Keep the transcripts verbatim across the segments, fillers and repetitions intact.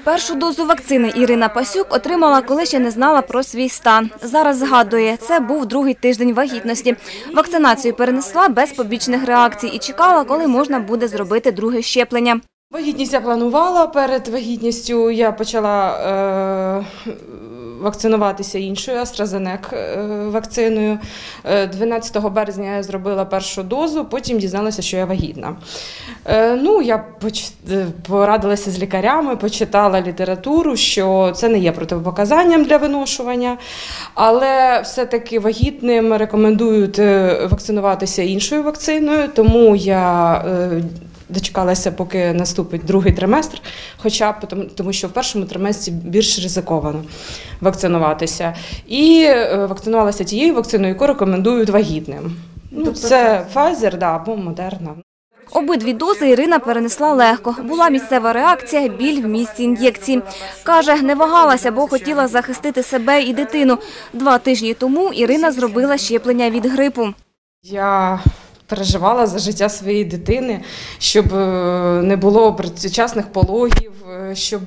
Першу дозу вакцини Ірина Пасюк отримала, коли ще не знала про свій стан. Зараз згадує, це був другий тиждень вагітності. Вакцинацію перенесла без побічних реакцій і чекала, коли можна буде зробити друге щеплення. Вагітність я планувала. Перед вагітністю я почала е, вакцинуватися іншою AstraZeneca е, вакциною. дванадцятого березня я зробила першу дозу, потім дізналася, що я вагітна. Е, ну, я поч... порадилася з лікарями, почитала літературу, що це не є протипоказанням для виношування, але все-таки вагітним рекомендують вакцинуватися іншою вакциною, тому я е, дочекалася, поки наступить другий триместр, хоча б тому, що в першому триместрі більш ризиковано вакцинуватися. І вакцинувалася тією вакциною, яку рекомендують вагітним. Ну, це Pfizer, да, або Moderna. Обидві дози Ірина перенесла легко. Була місцева реакція, біль в місці ін'єкції. Каже, не вагалася, бо хотіла захистити себе і дитину. Два тижні тому Ірина зробила щеплення від грипу. Я переживала за життя своєї дитини, щоб не було передчасних пологів, щоб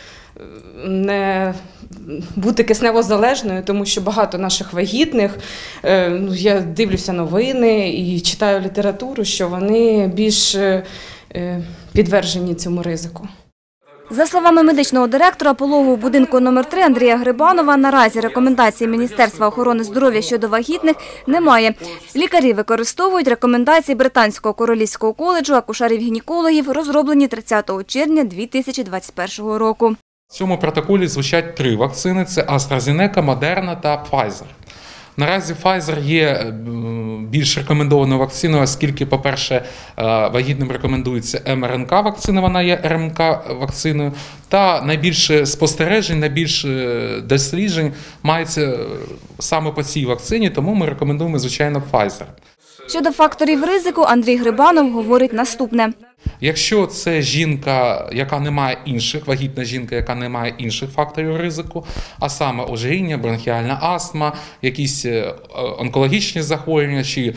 не бути кисневозалежною, тому що багато наших вагітних, ну, я дивлюся новини і читаю літературу, що вони більш підтверджені цьому ризику. За словами медичного директора пологового будинку номер три Андрія Грибанова, наразі рекомендацій Міністерства охорони здоров'я щодо вагітних немає. Лікарі використовують рекомендації Британського королівського коледжу акушерів-гінекологів, розроблені тридцятого червня дві тисячі двадцять першого року. В цьому протоколі звучать три вакцини – це AstraZeneca, Moderna та Pfizer. Наразі Pfizer є більш рекомендованою вакциною, оскільки, по-перше, вагітним рекомендується ем ер ен ка-вакцина, вона є ер ен ка-вакциною, та найбільше спостережень, найбільше досліджень мається саме по цій вакцині, тому ми рекомендуємо, звичайно, Pfizer. Щодо факторів ризику, Андрій Грибанов говорить наступне. Якщо це жінка, яка не має інших, вагітна жінка, яка не має інших факторів ризику, а саме ожиріння, бронхіальна астма, якісь онкологічні захворювання чи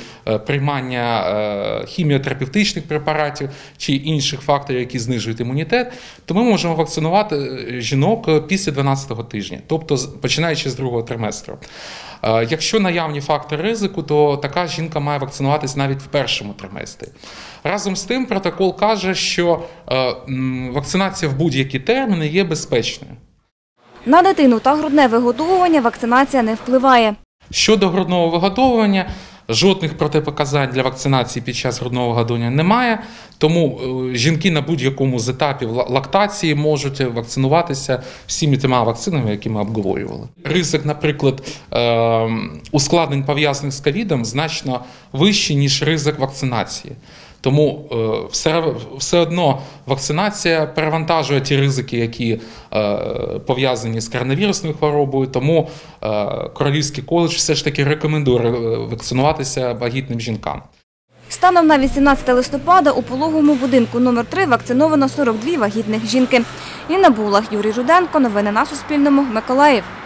приймання хіміотерапевтичних препаратів чи інших факторів, які знижують імунітет, то ми можемо вакцинувати жінок після дванадцятого тижня, тобто починаючи з другого триместру. Якщо наявні фактори ризику, то така жінка має вакцинуватись навіть в першому триместрі. Разом з тим, протокол каже, що вакцинація в будь-які терміни є безпечною. На дитину та грудне вигодовування вакцинація не впливає. Щодо грудного вигодовування, жодних протипоказань для вакцинації під час грудного вигодовування немає, тому жінки на будь-якому з етапів лактації можуть вакцинуватися всіма тими вакцинами, які ми обговорювали. Ризик, наприклад, ускладнень, пов'язаних з ковідом, значно вищий, ніж ризик вакцинації. Тому все, все одно вакцинація перевантажує ті ризики, які пов'язані з коронавірусною хворобою, тому Королівський коледж все ж таки рекомендує вакцинуватися вагітним жінкам. Станом на вісімнадцяте листопада у пологовому будинку номер три вакциновано сорок дві вагітних жінки. Інна Булах, Юрій Руденко. Новини на Суспільному. Миколаїв.